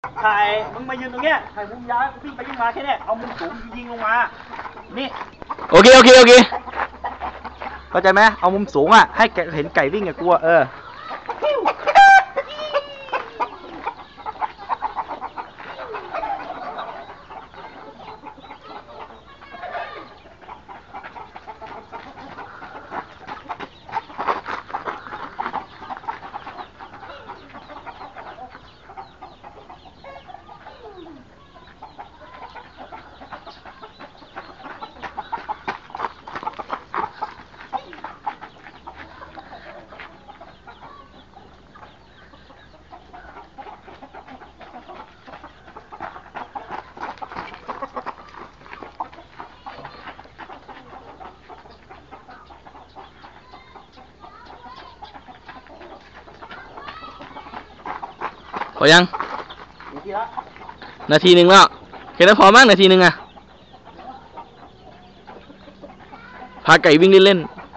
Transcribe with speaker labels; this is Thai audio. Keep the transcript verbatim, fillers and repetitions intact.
Speaker 1: ถ่ายมึงมายืนตรงเนี้ยถ่ายมุมยาววิ่งไปวิ่งมาแค่เนี้ยเอามุมสูงยิงลงมานี่
Speaker 2: โอเคโอเคโอเค
Speaker 1: เข้าใจไหมเอามุมสูงอ่ะให้แกเห็นไก่วิ่งกับกูเออ
Speaker 2: พอยังนาทีหนึ่งแล้วเห็นแล้วพอมากนาทีหนึ่งอะพาไก่วิ่งเล่นๆ